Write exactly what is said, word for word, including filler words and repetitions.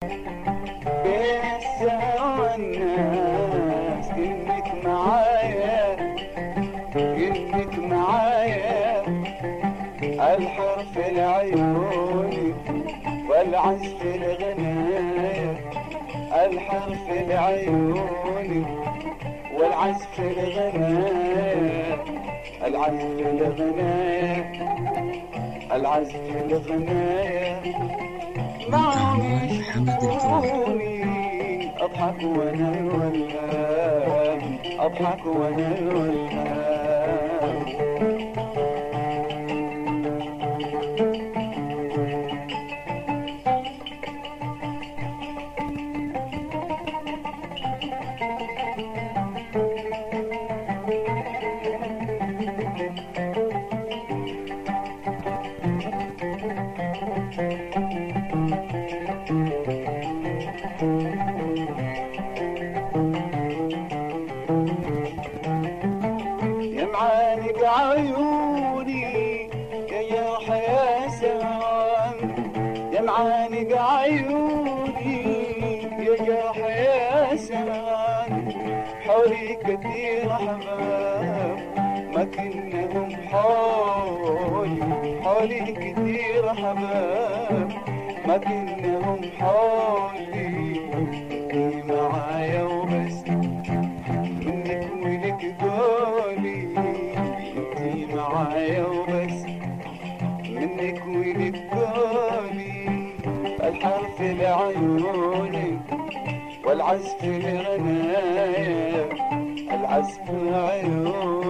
بين السما والناس كنك معايا، كنك معايا، الحرف العيون والعزف الغنايا، الحرف العيون والعزف الغنايا، العزف الغنايا، العزف الغنايا، معهم يشوفوني اضحك وانا الولهان، اضحك وانا الولهان. يا معانق عيوني يا يا حيا سهام، يا معانق عيوني يا يا حيا سهام، حولي كثير احباب ما كنهم حولي، حولي كثير احباب ما كنهم حولي، انتي معايا وبس منك ولك قولي، انتي معايا وبس منك ولك قولي، الحرف العيون والعزف الغنايا، العزف العيون